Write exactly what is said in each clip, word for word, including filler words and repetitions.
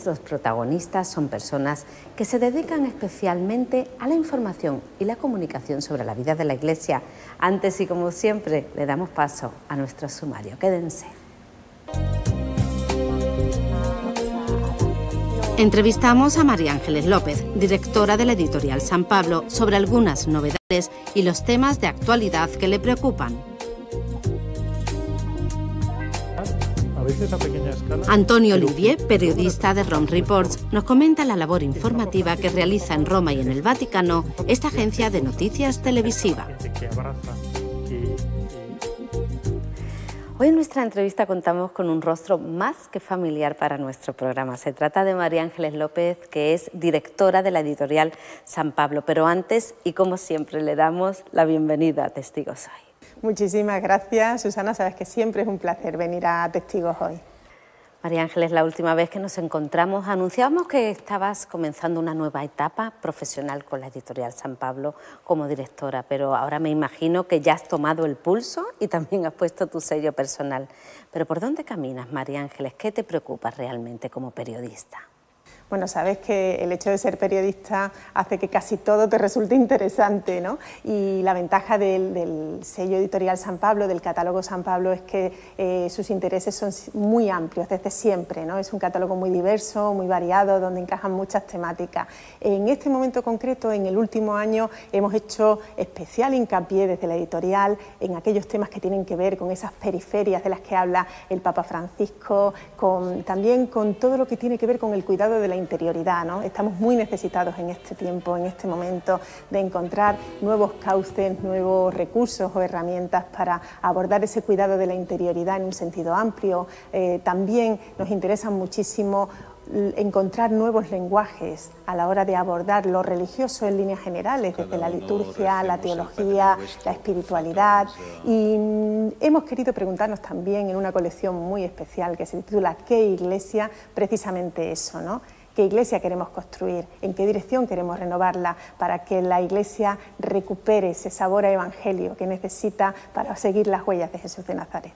nuestros protagonistas son personas que se dedican especialmente a la información y la comunicación sobre la vida de la Iglesia. Antes y como siempre, le damos paso a nuestro sumario. Quédense. Entrevistamos a María Ángeles López, directora de la editorial San Pablo, sobre algunas novedades y los temas de actualidad que le preocupan. A veces a pequeña escala. Antonio Olivier, periodista de Rome Reports, nos comenta la labor informativa que realiza en Roma y en el Vaticano esta agencia de noticias televisiva. Hoy en nuestra entrevista contamos con un rostro más que familiar para nuestro programa. Se trata de María Ángeles López, que es directora de la editorial San Pablo. Pero antes, y como siempre, le damos la bienvenida a Testigos Hoy. Muchísimas gracias, Susana. Sabes que siempre es un placer venir a Testigos Hoy. María Ángeles, la última vez que nos encontramos anunciábamos que estabas comenzando una nueva etapa profesional con la editorial San Pablo como directora, pero ahora me imagino que ya has tomado el pulso y también has puesto tu sello personal. Pero ¿por dónde caminas, María Ángeles? ¿Qué te preocupa realmente como periodista? Bueno, sabes que el hecho de ser periodista hace que casi todo te resulte interesante, ¿no? Y la ventaja del, del sello editorial San Pablo, del catálogo San Pablo, es que eh, sus intereses son muy amplios desde siempre, ¿no? Es un catálogo muy diverso, muy variado, donde encajan muchas temáticas. En este momento concreto, en el último año, hemos hecho especial hincapié desde la editorial en aquellos temas que tienen que ver con esas periferias de las que habla el Papa Francisco, con, también con todo lo que tiene que ver con el cuidado de la interioridad, ¿no? Estamos muy necesitados en este tiempo, en este momento, de encontrar nuevos cauces, nuevos recursos o herramientas para abordar ese cuidado de la interioridad en un sentido amplio. Eh, también nos interesa muchísimo encontrar nuevos lenguajes a la hora de abordar lo religioso en líneas generales, desde la liturgia, la teología, la espiritualidad, y hemos querido preguntarnos también en una colección muy especial que se titula ¿Qué Iglesia? Precisamente eso, ¿no? ¿Qué iglesia queremos construir? ¿En qué dirección queremos renovarla para que la iglesia recupere ese sabor a evangelio que necesita para seguir las huellas de Jesús de Nazaret?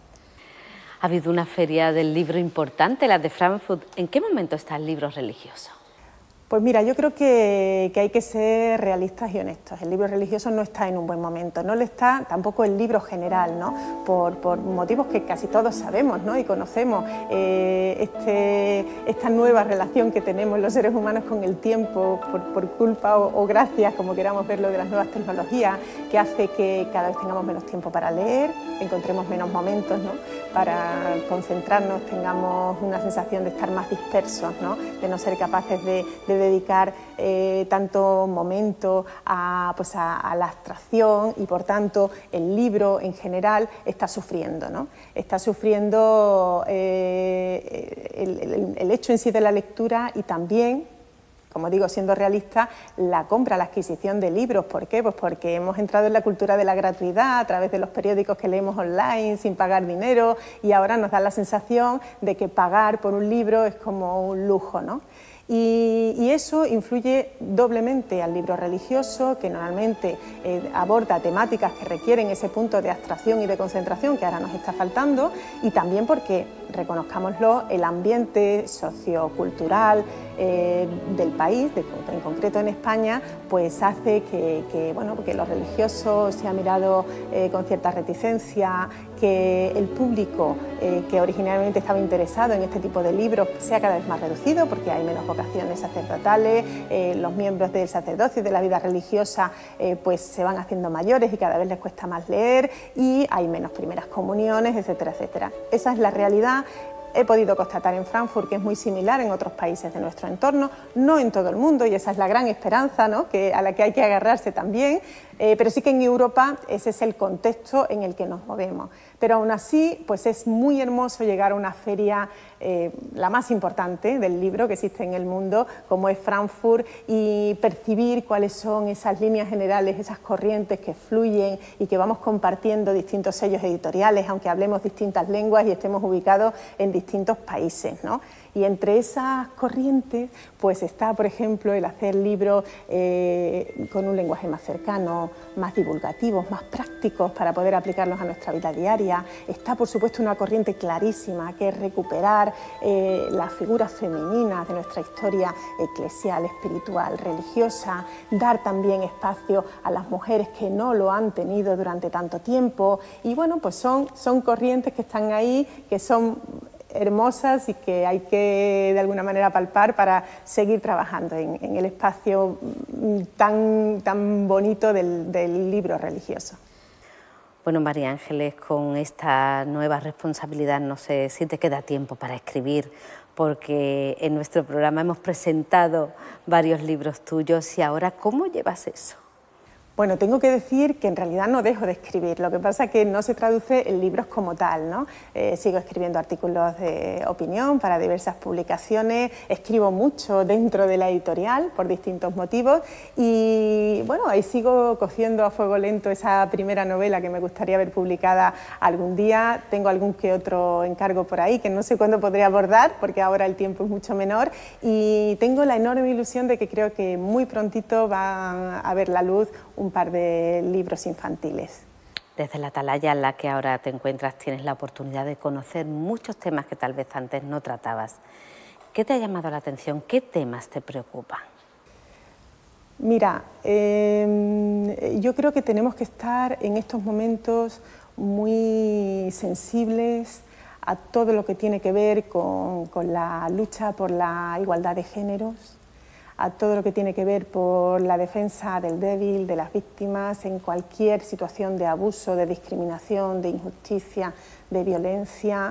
Ha habido una feria del libro importante, la de Frankfurt. ¿En qué momento está el libro religioso? Pues mira, yo creo que, que hay que ser realistas y honestos. El libro religioso no está en un buen momento, no lo está tampoco el libro general, ¿no? Por, por motivos que casi todos sabemos, ¿no? Y conocemos, eh, este, esta nueva relación que tenemos los seres humanos con el tiempo, por, por culpa o, o gracias, como queramos verlo, de las nuevas tecnologías, que hace que cada vez tengamos menos tiempo para leer, encontremos menos momentos, ¿no? Para concentrarnos, tengamos una sensación de estar más dispersos, ¿no? De no ser capaces de, de dedicar eh, tanto momento a, pues a, a la abstracción, y por tanto el libro en general está sufriendo, ¿no? Está sufriendo eh, el, el, el hecho en sí de la lectura, y también, como digo, siendo realista, la compra, la adquisición de libros. ¿Por qué? Pues porque hemos entrado en la cultura de la gratuidad a través de los periódicos que leemos online sin pagar dinero, y ahora nos da la sensación de que pagar por un libro es como un lujo, ¿no? Y, y eso influye doblemente al libro religioso, que normalmente eh, aborda temáticas que requieren ese punto de abstracción y de concentración que ahora nos está faltando, y también porque, reconozcámoslo, el ambiente sociocultural eh, del país, de, en concreto en España, pues hace que, que, bueno, que lo religioso se ha mirado eh, con cierta reticencia, que el público eh, que originalmente estaba interesado en este tipo de libros sea cada vez más reducido, porque hay menos vocaciones sacerdotales, eh, los miembros del sacerdocio y de la vida religiosa eh, pues se van haciendo mayores y cada vez les cuesta más leer, y hay menos primeras comuniones, etcétera, etcétera. Esa es la realidad. He podido constatar en Frankfurt que es muy similar en otros países de nuestro entorno, no en todo el mundo, y esa es la gran esperanza, ¿no? que, a la que hay que agarrarse también, eh, pero sí que en Europa ese es el contexto en el que nos movemos. Pero aún así, pues es muy hermoso llegar a una feria, eh, la más importante del libro que existe en el mundo, como es Frankfurt, y percibir cuáles son esas líneas generales, esas corrientes que fluyen y que vamos compartiendo distintos sellos editoriales, aunque hablemos distintas lenguas y estemos ubicados en distintos países, ¿no? Y entre esas corrientes pues está, por ejemplo, el hacer libros eh, con un lenguaje más cercano, más divulgativos, más prácticos para poder aplicarlos a nuestra vida diaria. Está, por supuesto, una corriente clarísima que es recuperar eh, las figuras femeninas de nuestra historia eclesial, espiritual, religiosa, dar también espacio a las mujeres que no lo han tenido durante tanto tiempo. Y bueno, pues son, son corrientes que están ahí, que son hermosas y que hay que de alguna manera palpar para seguir trabajando en, en el espacio tan, tan bonito del, del libro religioso. Bueno, María Ángeles, con esta nueva responsabilidad no sé si te queda tiempo para escribir, porque en nuestro programa hemos presentado varios libros tuyos y ahora, ¿cómo llevas eso? Bueno, tengo que decir que en realidad no dejo de escribir, lo que pasa es que no se traduce en libros como tal, ¿no? Eh, sigo escribiendo artículos de opinión para diversas publicaciones, escribo mucho dentro de la editorial por distintos motivos y bueno, ahí sigo cociendo a fuego lento esa primera novela que me gustaría ver publicada algún día. Tengo algún que otro encargo por ahí que no sé cuándo podré abordar porque ahora el tiempo es mucho menor y tengo la enorme ilusión de que creo que muy prontito va a ver la luz un par de libros infantiles. Desde la atalaya en la que ahora te encuentras tienes la oportunidad de conocer muchos temas que tal vez antes no tratabas. ¿Qué te ha llamado la atención? ¿Qué temas te preocupan? Mira, eh, yo creo que tenemos que estar en estos momentos muy sensibles a todo lo que tiene que ver con, con la lucha por la igualdad de géneros, a todo lo que tiene que ver por la defensa del débil, de las víctimas, en cualquier situación de abuso, de discriminación, de injusticia, de violencia.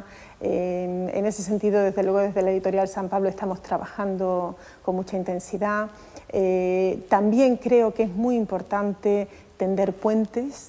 Eh, en ese sentido, desde luego, desde la editorial San Pablo estamos trabajando con mucha intensidad. Eh, también creo que es muy importante tender puentes,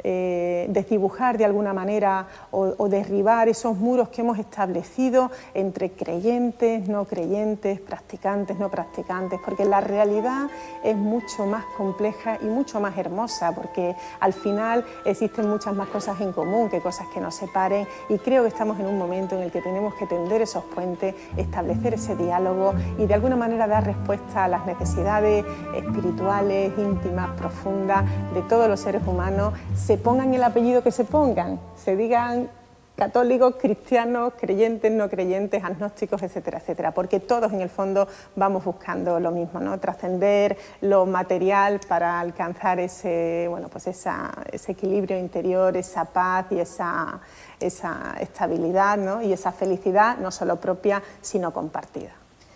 Eh, desdibujar de alguna manera o, o derribar esos muros que hemos establecido entre creyentes, no creyentes, practicantes, no practicantes, porque la realidad es mucho más compleja y mucho más hermosa, porque al final existen muchas más cosas en común que cosas que nos separen y creo que estamos en un momento en el que tenemos que tender esos puentes, establecer ese diálogo y de alguna manera dar respuesta a las necesidades espirituales, íntimas, profundas de todos los seres humanos, se pongan el apellido que se pongan, se digan católicos, cristianos, creyentes, no creyentes, agnósticos, etcétera, etcétera, porque todos en el fondo vamos buscando lo mismo, ¿no? Trascender lo material para alcanzar ese, bueno, pues esa, ese equilibrio interior, esa paz y esa, esa estabilidad, ¿no? Y esa felicidad no solo propia, sino compartida.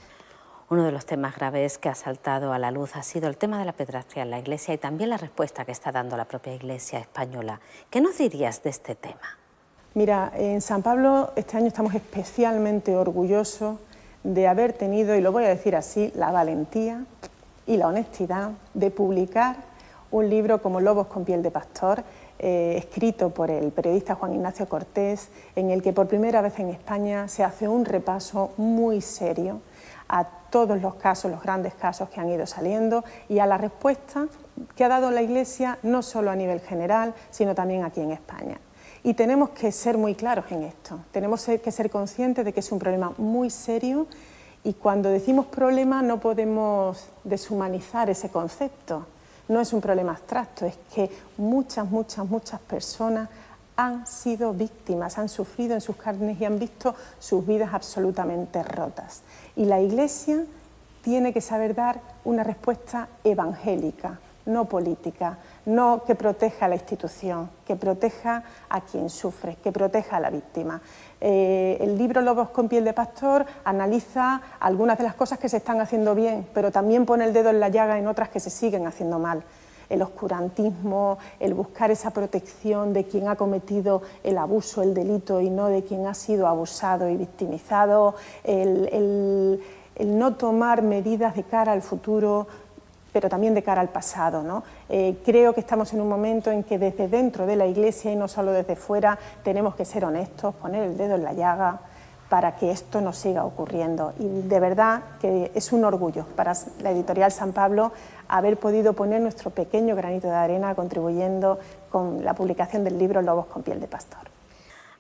Uno de los temas graves que ha saltado a la luz ha sido el tema de la pederastia en la Iglesia y también la respuesta que está dando la propia Iglesia española. ¿Qué nos dirías de este tema? Mira, en San Pablo este año estamos especialmente orgullosos de haber tenido, y lo voy a decir así, la valentía y la honestidad de publicar un libro como Lobos con piel de pastor, eh, escrito por el periodista Juan Ignacio Cortés, en el que por primera vez en España se hace un repaso muy serio a todos los casos, los grandes casos que han ido saliendo y a la respuesta que ha dado la Iglesia no solo a nivel general, sino también aquí en España. Y tenemos que ser muy claros en esto, tenemos que ser conscientes de que es un problema muy serio y cuando decimos problema no podemos deshumanizar ese concepto, no es un problema abstracto, es que muchas, muchas, muchas personas han sido víctimas, han sufrido en sus carnes y han visto sus vidas absolutamente rotas. Y la Iglesia tiene que saber dar una respuesta evangélica, no política, no que proteja a la institución, que proteja a quien sufre, que proteja a la víctima. Eh, el libro Lobos con piel de pastor analiza algunas de las cosas que se están haciendo bien, pero también pone el dedo en la llaga en otras que se siguen haciendo mal. El oscurantismo, el buscar esa protección de quien ha cometido el abuso, el delito y no de quien ha sido abusado y victimizado, el, el, el no tomar medidas de cara al futuro, pero también de cara al pasado, ¿no? Eh, creo que estamos en un momento en que desde dentro de la Iglesia y no solo desde fuera tenemos que ser honestos, poner el dedo en la llaga para que esto no siga ocurriendo. Y de verdad que es un orgullo para la editorial San Pablo haber podido poner nuestro pequeño granito de arena contribuyendo con la publicación del libro Lobos con piel de pastor.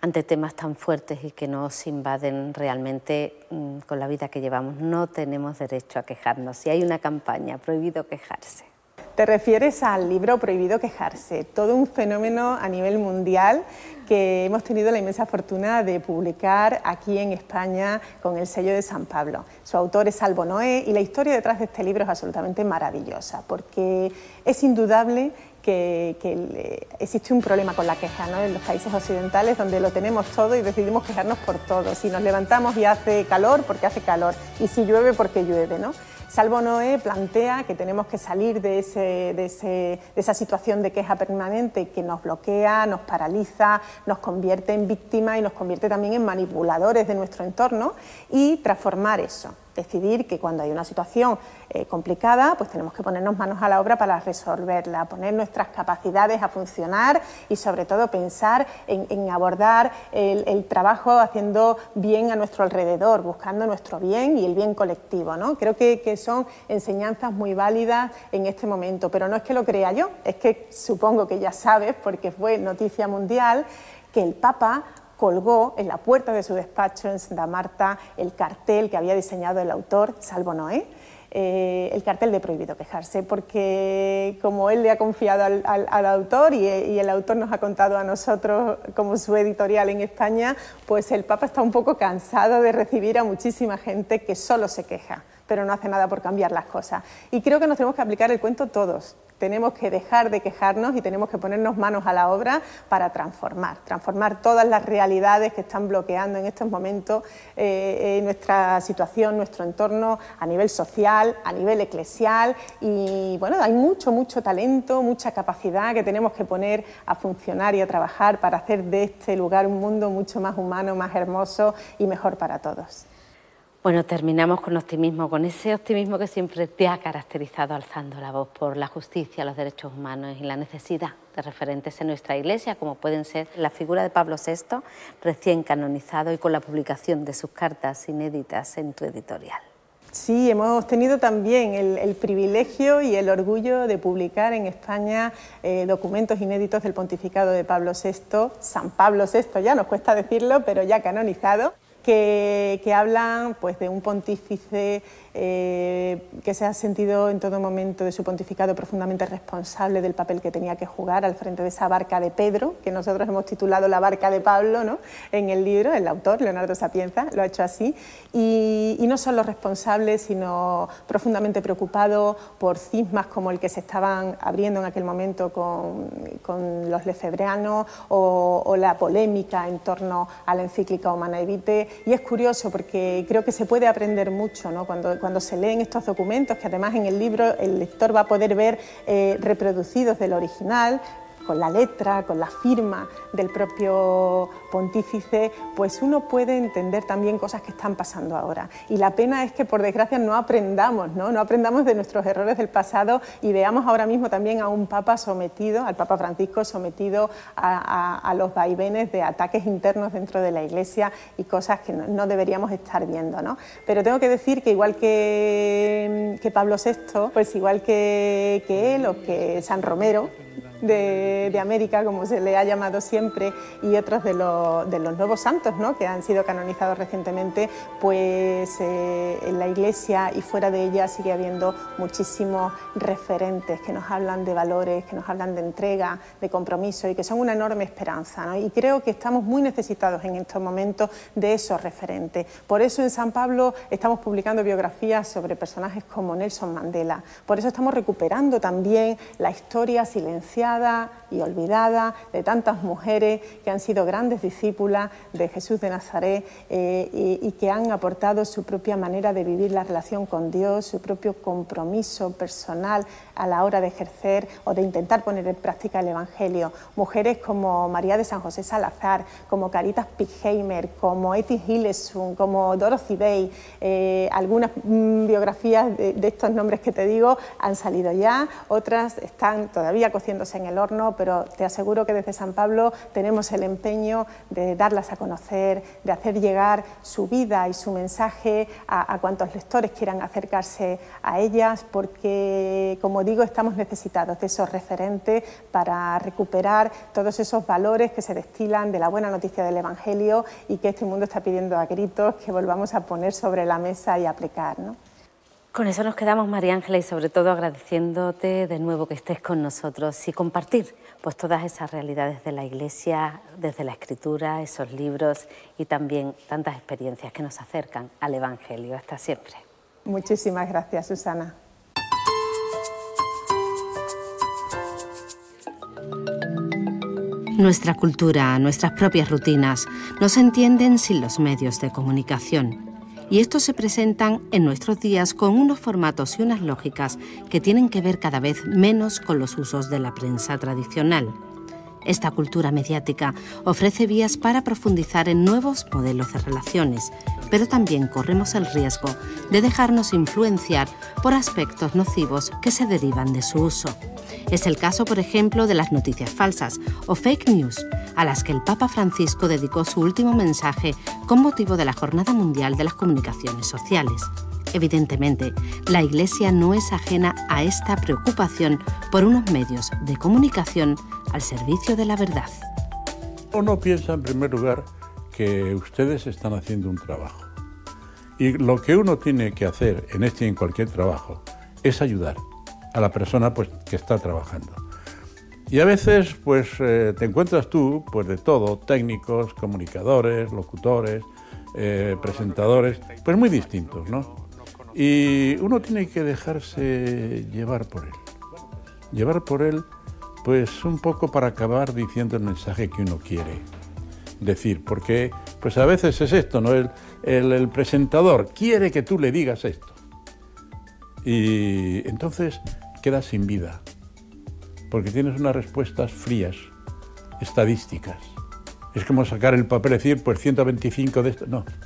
ante temas tan fuertes y que nos invaden realmente mmm, con la vida que llevamos. No tenemos derecho a quejarnos. Si hay una campaña, prohibido quejarse. Te refieres al libro Prohibido quejarse, todo un fenómeno a nivel mundial que hemos tenido la inmensa fortuna de publicar aquí en España con el sello de San Pablo. Su autor es Salvo Noé y la historia detrás de este libro es absolutamente maravillosa, porque es indudable que, que existe un problema con la queja, ¿no? En los países occidentales, donde lo tenemos todo y decidimos quejarnos por todo. Si nos levantamos y hace calor, porque hace calor, y si llueve, porque llueve, ¿no? Salvo Noé plantea que tenemos que salir de, ese, de, ese, de esa situación de queja permanente que nos bloquea, nos paraliza, nos convierte en víctimas y nos convierte también en manipuladores de nuestro entorno, y transformar eso. Decidir que cuando hay una situación eh, complicada, pues tenemos que ponernos manos a la obra para resolverla, poner nuestras capacidades a funcionar y sobre todo pensar en, en abordar el, el trabajo haciendo bien a nuestro alrededor, buscando nuestro bien y el bien colectivo, ¿no? Creo que, que son enseñanzas muy válidas en este momento, pero no es que lo crea yo, es que supongo que ya sabes, porque fue noticia mundial, que el Papa colgó en la puerta de su despacho en Santa Marta el cartel que había diseñado el autor, Salvo Noé, eh, el cartel de Prohibido quejarse, porque como él le ha confiado al, al, al autor y, y el autor nos ha contado a nosotros como su editorial en España, pues el Papa está un poco cansado de recibir a muchísima gente que solo se queja, pero no hace nada por cambiar las cosas. Y creo que nos tenemos que aplicar el cuento todos. Tenemos que dejar de quejarnos y tenemos que ponernos manos a la obra para transformar, transformar todas las realidades que están bloqueando en estos momentos eh, eh, nuestra situación, nuestro entorno a nivel social, a nivel eclesial, y bueno, hay mucho, mucho talento, mucha capacidad que tenemos que poner a funcionar y a trabajar para hacer de este lugar un mundo mucho más humano, más hermoso y mejor para todos. Bueno, terminamos con optimismo, con ese optimismo que siempre te ha caracterizado, alzando la voz por la justicia, los derechos humanos y la necesidad de referentes en nuestra Iglesia, como pueden ser la figura de Pablo sexto, recién canonizado, y con la publicación de sus cartas inéditas en tu editorial. Sí, hemos tenido también el, el privilegio y el orgullo de publicar en España eh, documentos inéditos del pontificado de Pablo sexto, San Pablo sexto, ya nos cuesta decirlo, pero ya canonizado, que, que hablan pues, de un pontífice eh, que se ha sentido en todo momento de su pontificado profundamente responsable del papel que tenía que jugar al frente de esa barca de Pedro, que nosotros hemos titulado La barca de Pablo, ¿no? En el libro, el autor, Leonardo Sapienza, lo ha hecho así, y, y no solo responsable, sino profundamente preocupado por cismas como el que se estaban abriendo en aquel momento con, con los lefebvrianos, o, o la polémica en torno a la encíclica Humanae Vitae. Y es curioso porque creo que se puede aprender mucho, ¿no? cuando, cuando se leen estos documentos, que además en el libro el lector va a poder ver eh, reproducidos del original, con la letra, con la firma del propio pontífice, pues uno puede entender también cosas que están pasando ahora. Y la pena es que, por desgracia, no aprendamos, ¿no? No aprendamos de nuestros errores del pasado y veamos ahora mismo también a un Papa sometido, al Papa Francisco, sometido a, a, a los vaivenes de ataques internos dentro de la Iglesia y cosas que no, no deberíamos estar viendo, ¿no? Pero tengo que decir que igual que, que Pablo sexto, pues igual que, que él o que San Romero, De, de América, como se le ha llamado siempre, y otros de, lo, de los nuevos santos, ¿no? Que han sido canonizados recientemente, pues eh, en la Iglesia y fuera de ella sigue habiendo muchísimos referentes que nos hablan de valores, que nos hablan de entrega, de compromiso y que son una enorme esperanza, ¿no? Y creo que estamos muy necesitados en estos momentos de esos referentes. Por eso en San Pablo estamos publicando biografías sobre personajes como Nelson Mandela, por eso estamos recuperando también la historia silenciada y olvidada de tantas mujeres que han sido grandes discípulas de Jesús de Nazaret eh, y, y que han aportado su propia manera de vivir la relación con Dios, su propio compromiso personal a la hora de ejercer o de intentar poner en práctica el Evangelio. Mujeres como María de San José Salazar, como Caritas Pichheimer, como Etty Hillesum, como Dorothy Day. Eh, algunas mm, biografías de, de estos nombres que te digo han salido ya, otras están todavía cociéndose en el horno, pero te aseguro que desde San Pablo tenemos el empeño de darlas a conocer, de hacer llegar su vida y su mensaje a, a cuantos lectores quieran acercarse a ellas, porque, como digo, estamos necesitados de esos referentes para recuperar todos esos valores que se destilan de la buena noticia del Evangelio y que este mundo está pidiendo a gritos que volvamos a poner sobre la mesa y aplicar, ¿no? Con eso nos quedamos, María Ángeles, y sobre todo agradeciéndote de nuevo que estés con nosotros y compartir pues todas esas realidades de la Iglesia, desde la Escritura, esos libros y también tantas experiencias que nos acercan al Evangelio. Hasta siempre. Muchísimas gracias, Susana. Nuestra cultura, nuestras propias rutinas, no se entienden sin los medios de comunicación. Y estos se presentan en nuestros días con unos formatos y unas lógicas que tienen que ver cada vez menos con los usos de la prensa tradicional. Esta cultura mediática ofrece vías para profundizar en nuevos modelos de relaciones, pero también corremos el riesgo de dejarnos influenciar por aspectos nocivos que se derivan de su uso. Es el caso, por ejemplo, de las noticias falsas o fake news, a las que el Papa Francisco dedicó su último mensaje con motivo de la Jornada Mundial de las Comunicaciones Sociales. Evidentemente, la Iglesia no es ajena a esta preocupación por unos medios de comunicación al servicio de la verdad. Uno piensa, en primer lugar, que ustedes están haciendo un trabajo. Y lo que uno tiene que hacer en este y en cualquier trabajo es ayudar a la persona pues, que está trabajando. Y a veces pues, eh, te encuentras tú pues, de todo, técnicos, comunicadores, locutores, eh, presentadores, pues muy distintos, ¿no? Y uno tiene que dejarse llevar por él. Llevar por él, pues un poco para acabar diciendo el mensaje que uno quiere decir, porque pues a veces es esto, ¿no? El, el, el presentador quiere que tú le digas esto. Y entonces quedas sin vida, porque tienes unas respuestas frías, estadísticas. Es como sacar el papel y decir, pues ciento veinticinco de esto, no.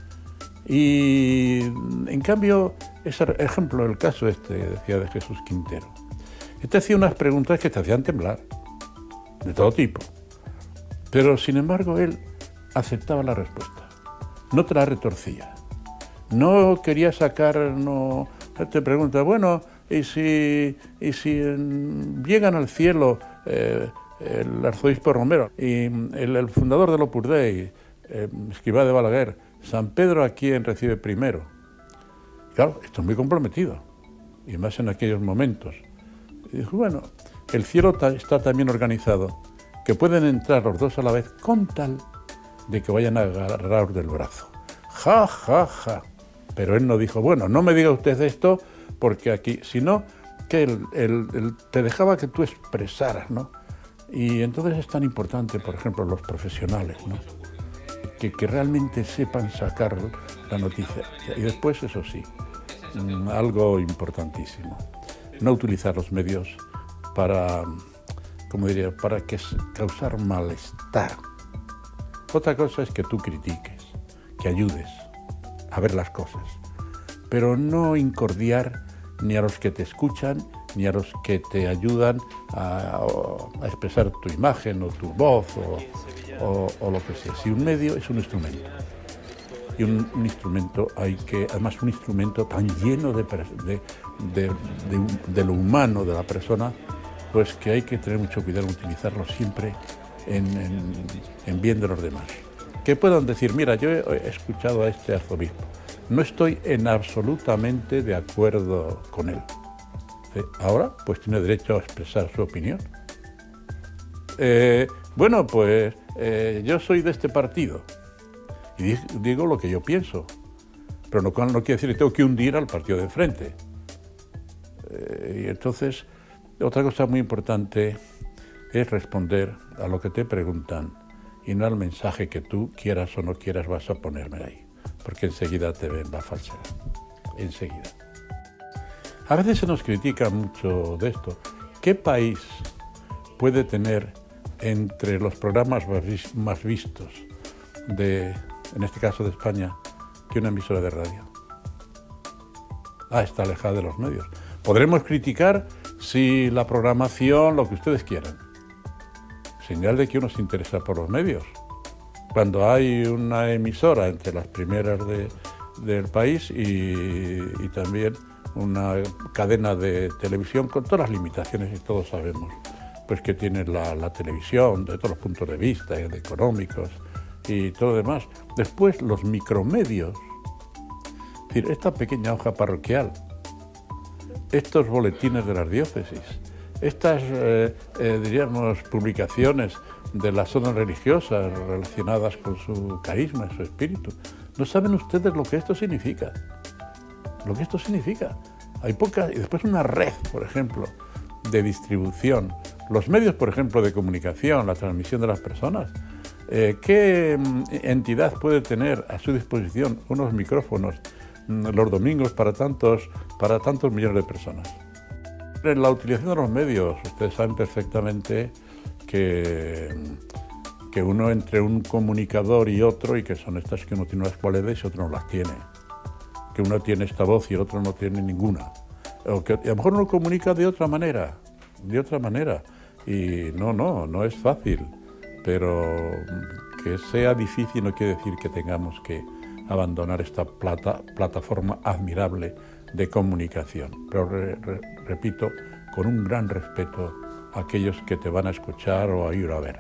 Y en cambio, ese ejemplo, el caso este, decía de Jesús Quintero, este hacía unas preguntas que te hacían temblar, de todo tipo, pero sin embargo él aceptaba la respuesta, no te la retorcía, no quería sacar, no, te pregunta, bueno, y si, y si llegan al cielo eh, el arzobispo Romero y el, el fundador del Opus Dei, eh, Escrivá de Balaguer, San Pedro, ¿a quién recibe primero? Claro, esto es muy comprometido, y más en aquellos momentos. Y dijo, bueno, el cielo está también organizado, que pueden entrar los dos a la vez con tal de que vayan a agarraros del brazo. Ja, ja, ja. Pero él no dijo, bueno, no me diga usted esto, porque aquí, sino que él, él, él te dejaba que tú expresaras, ¿no? Y entonces es tan importante, por ejemplo, los profesionales, ¿no? Que, que realmente sepan sacar la noticia. Y después, eso sí, algo importantísimo, no utilizar los medios para, como diría, para que causar malestar. Otra cosa es que tú critiques, que ayudes a ver las cosas, pero no incordiar ni a los que te escuchan, ni a los que te ayudan a, a expresar tu imagen o tu voz o, o, o lo que sea. Si un medio es un instrumento, y un, un instrumento hay que, además un instrumento tan lleno de, de, de, de, de lo humano de la persona, pues que hay que tener mucho cuidado en utilizarlo siempre en, en, en bien de los demás. Que puedan decir, mira, yo he escuchado a este arzobispo, no estoy en absolutamente de acuerdo con él. ¿Eh? Ahora, pues tiene derecho a expresar su opinión. Eh, bueno, pues eh, yo soy de este partido y digo lo que yo pienso, pero no, no quiere decir que tengo que hundir al partido de enfrente. Eh, y entonces, otra cosa muy importante es responder a lo que te preguntan y no al mensaje que tú quieras o no quieras vas a ponerme ahí, porque enseguida te ven la falsedad, enseguida. A veces se nos critica mucho de esto. ¿Qué país puede tener entre los programas más vistos, de, en este caso de España, que una emisora de radio? Ah, está alejada de los medios. Podremos criticar si la programación, lo que ustedes quieran, señal de que uno se interesa por los medios. Cuando hay una emisora entre las primeras de, del país y, y también una cadena de televisión con todas las limitaciones que todos sabemos, pues que tiene la, la televisión de todos los puntos de vista, de económicos y todo lo demás. Después los micromedios, es decir, esta pequeña hoja parroquial, estos boletines de las diócesis, estas, eh, eh, diríamos, publicaciones de las zonas religiosas relacionadas con su carisma, su espíritu. ¿No saben ustedes lo que esto significa? Lo que esto significa. Hay pocas, y después una red, por ejemplo, de distribución. Los medios, por ejemplo, de comunicación, la transmisión de las personas. Eh, ¿Qué entidad puede tener a su disposición unos micrófonos los domingos para tantos, para tantos millones de personas? En la utilización de los medios, ustedes saben perfectamente que, que uno entre un comunicador y otro, y que son estas que uno tiene unas cualidades y otro no las tiene, que uno tiene esta voz y el otro no tiene ninguna, o que a lo mejor uno comunica de otra manera, de otra manera, y no, no, no es fácil, pero que sea difícil no quiere decir que tengamos que abandonar esta plata, plataforma admirable de comunicación, pero re, re, repito, con un gran respeto a aquellos que te van a escuchar o a ir a ver.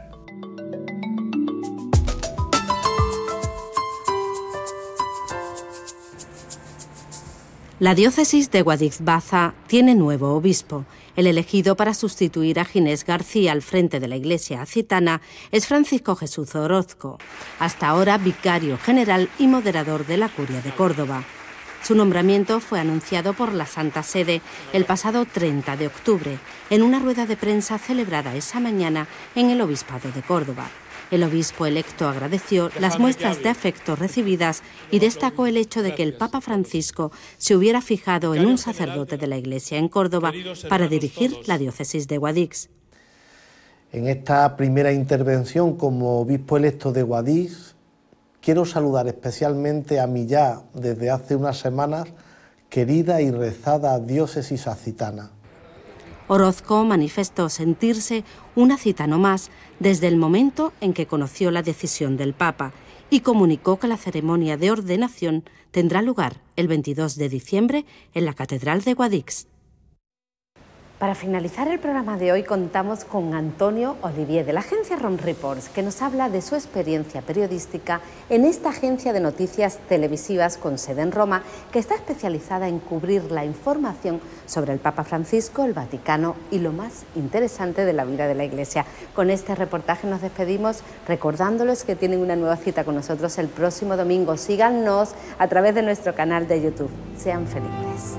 La diócesis de Guadix-Baza tiene nuevo obispo. El elegido para sustituir a Ginés García al frente de la Iglesia Acitana es Francisco Jesús Orozco, hasta ahora vicario general y moderador de la Curia de Córdoba. Su nombramiento fue anunciado por la Santa Sede el pasado treinta de octubre, en una rueda de prensa celebrada esa mañana en el Obispado de Córdoba. El obispo electo agradeció las muestras de afecto recibidas y destacó el hecho de que el Papa Francisco se hubiera fijado en un sacerdote de la Iglesia en Córdoba para dirigir la diócesis de Guadix. En esta primera intervención como obispo electo de Guadix, quiero saludar especialmente a mi ya, desde hace unas semanas, querida y rezada diócesis acitana. Orozco manifestó sentirse un acitano más desde el momento en que conoció la decisión del Papa y comunicó que la ceremonia de ordenación tendrá lugar el veintidós de diciembre en la Catedral de Guadix. Para finalizar el programa de hoy contamos con Antonio Olivier de la agencia ROM Reports, que nos habla de su experiencia periodística en esta agencia de noticias televisivas con sede en Roma, que está especializada en cubrir la información sobre el Papa Francisco, el Vaticano y lo más interesante de la vida de la Iglesia. Con este reportaje nos despedimos recordándoles que tienen una nueva cita con nosotros el próximo domingo. Síganos a través de nuestro canal de YouTube. Sean felices.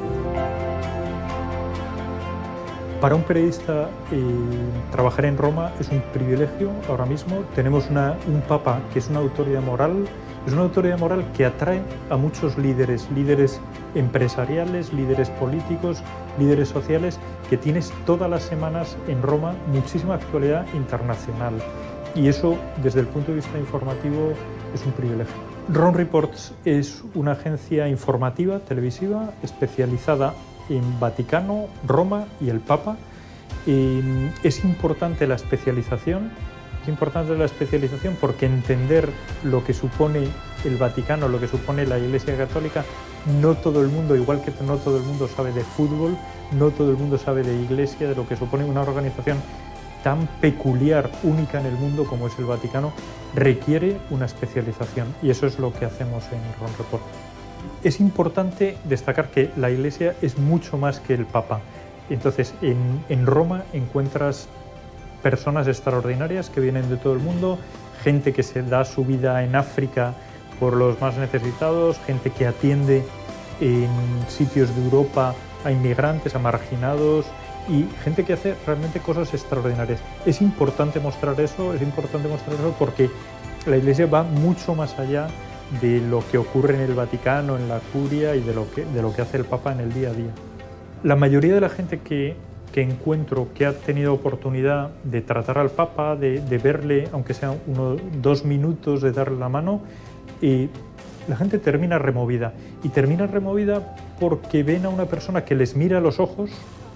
Para un periodista eh, trabajar en Roma es un privilegio ahora mismo. Tenemos una, un Papa que es una autoridad moral, es una autoridad moral que atrae a muchos líderes, líderes empresariales, líderes políticos, líderes sociales, que tienes todas las semanas en Roma muchísima actualidad internacional. Y eso, desde el punto de vista informativo, es un privilegio. ROM Reports es una agencia informativa, televisiva, especializada en Vaticano, Roma y el Papa. Eh, es importante la especialización, es importante la especialización porque entender lo que supone el Vaticano, lo que supone la Iglesia Católica, no todo el mundo, igual que no todo el mundo sabe de fútbol, no todo el mundo sabe de Iglesia, de lo que supone una organización tan peculiar, única en el mundo como es el Vaticano, requiere una especialización y eso es lo que hacemos en ROM Report. Es importante destacar que la Iglesia es mucho más que el Papa. Entonces, en, en Roma encuentras personas extraordinarias que vienen de todo el mundo, gente que se da su vida en África por los más necesitados, gente que atiende en sitios de Europa a inmigrantes, a marginados y gente que hace realmente cosas extraordinarias. Es importante mostrar eso, es importante mostrar eso porque la Iglesia va mucho más allá de lo que ocurre en el Vaticano, en la Curia y de lo que, de lo que hace el Papa en el día a día. La mayoría de la gente que, que encuentro que ha tenido oportunidad de tratar al Papa, de, de verle, aunque sea uno, dos minutos de darle la mano, y la gente termina removida. Y termina removida porque ven a una persona que les mira a los ojos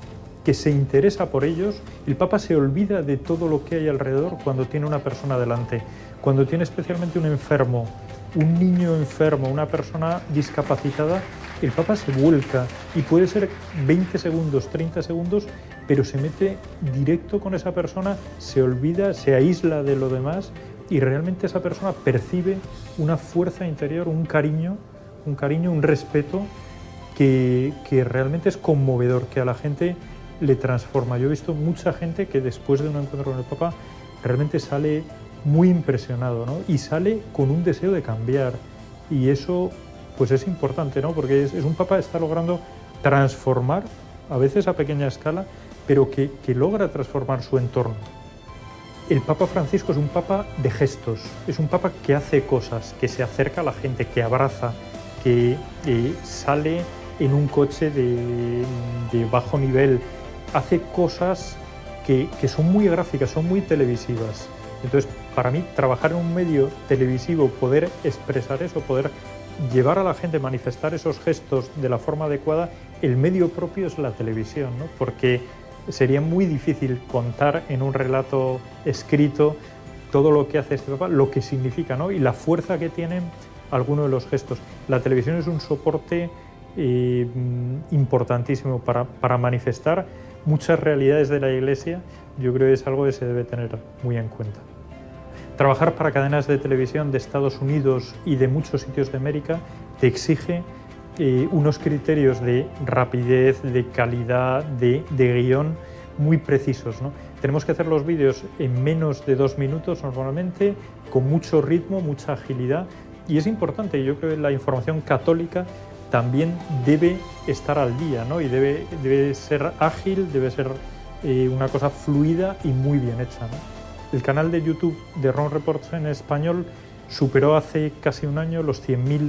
que se interesa por ellos. El Papa se olvida de todo lo que hay alrededor cuando tiene una persona delante. Cuando tiene especialmente un enfermo, un niño enfermo, una persona discapacitada, el Papa se vuelca y puede ser veinte segundos, treinta segundos, pero se mete directo con esa persona, se olvida, se aísla de lo demás y realmente esa persona percibe una fuerza interior, un cariño, un cariño, un respeto que, que realmente es conmovedor, que a la gente le transforma. Yo he visto mucha gente que después de un encuentro con el Papa realmente sale muy impresionado, ¿no? Y sale con un deseo de cambiar, y eso pues es importante, ¿no? Porque es, es un Papa que está logrando transformar, a veces a pequeña escala, pero que, que logra transformar su entorno. El Papa Francisco es un Papa de gestos, es un Papa que hace cosas, que se acerca a la gente, que abraza, que eh, sale en un coche de, de bajo nivel, hace cosas que, que son muy gráficas, son muy televisivas. Entonces, para mí, trabajar en un medio televisivo, poder expresar eso, poder llevar a la gente, manifestar esos gestos de la forma adecuada, el medio propio es la televisión, ¿no? Porque sería muy difícil contar en un relato escrito todo lo que hace este Papa, lo que significa, ¿no? Y la fuerza que tienen algunos de los gestos. La televisión es un soporte eh, importantísimo para, para manifestar muchas realidades de la Iglesia. Yo creo que es algo que se debe tener muy en cuenta. Trabajar para cadenas de televisión de Estados Unidos y de muchos sitios de América te exige eh, unos criterios de rapidez, de calidad, de, de guión muy precisos, ¿no? Tenemos que hacer los vídeos en menos de dos minutos normalmente, con mucho ritmo, mucha agilidad, y es importante. Yo creo que la información católica también debe estar al día, ¿no? Y debe, debe ser ágil, debe ser eh, una cosa fluida y muy bien hecha, ¿no? El canal de YouTube de Rome Reports en español superó hace casi un año los cien mil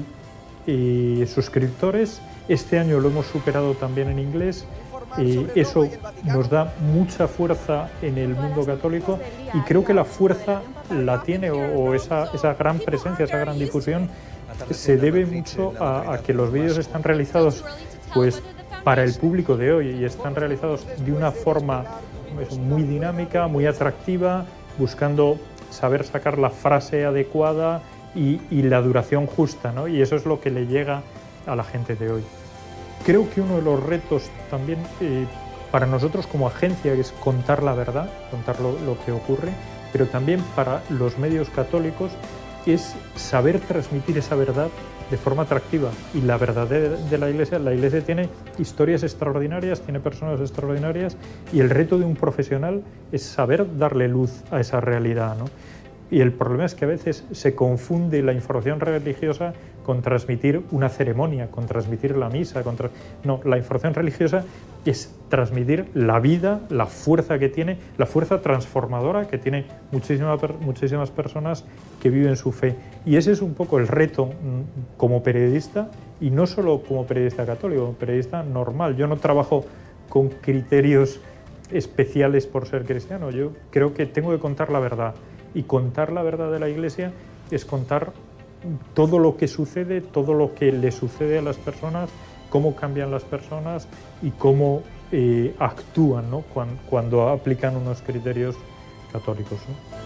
eh, suscriptores. Este año lo hemos superado también en inglés. Eh, eso nos da mucha fuerza en el mundo católico, y creo que la fuerza la tiene, o, o esa, esa gran presencia, esa gran difusión, se debe mucho a, a que los vídeos están realizados pues, para el público de hoy, y están realizados de una forma pues, muy dinámica, muy atractiva, buscando saber sacar la frase adecuada y, y la duración justa, ¿no? Y eso es lo que le llega a la gente de hoy. Creo que uno de los retos también eh, para nosotros como agencia es contar la verdad, contar lo, lo que ocurre, pero también para los medios católicos es saber transmitir esa verdad de forma atractiva. Y la verdad de, de la Iglesia, la Iglesia tiene historias extraordinarias, tiene personas extraordinarias, y el reto de un profesional es saber darle luz a esa realidad, ¿no? Y el problema es que a veces se confunde la información religiosa con transmitir una ceremonia, con transmitir la misa. Con tra... No, la información religiosa es transmitir la vida, la fuerza que tiene, la fuerza transformadora que tiene muchísimas, muchísimas personas que viven su fe. Y ese es un poco el reto como periodista, y no solo como periodista católico, como periodista normal. Yo no trabajo con criterios especiales por ser cristiano. Yo creo que tengo que contar la verdad. Y contar la verdad de la Iglesia es contar todo lo que sucede, todo lo que le sucede a las personas, cómo cambian las personas y cómo eh, actúan, ¿no? cuando, cuando aplican unos criterios católicos, ¿no?